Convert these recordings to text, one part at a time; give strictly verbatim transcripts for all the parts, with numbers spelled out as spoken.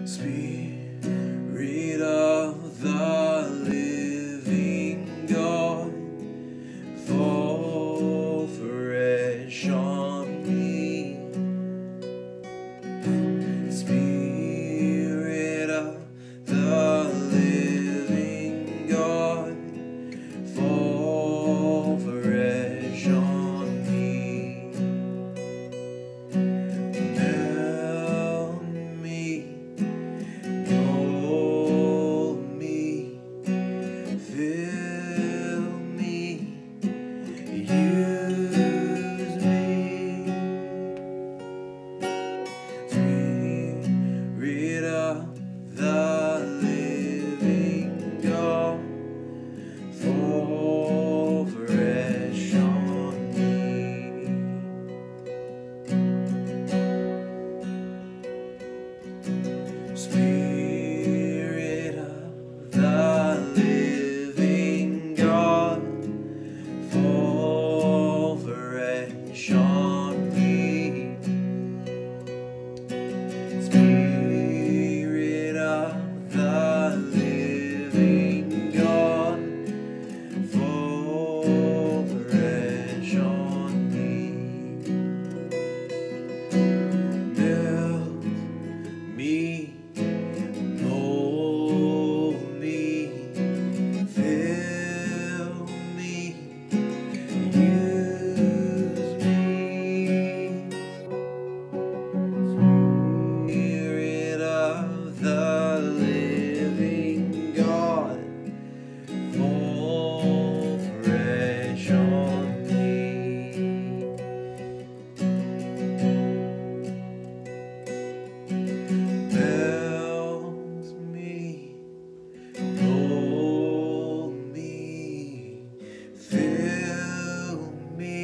Spirit of the living God, fall fresh on me. Spirit of the living God, fall fresh on me. Melt me, mold me, fill me, use me. Spirit of the living God, fall fresh on me. Spirit of the living God, fall fresh on me. Spirit of the living God, fall fresh on me. Melt me, mold me, fill me, use me. Spirit of the living God, fall fresh on me. Melt me, mold me, fill me,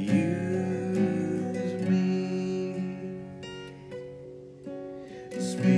use me. Spirit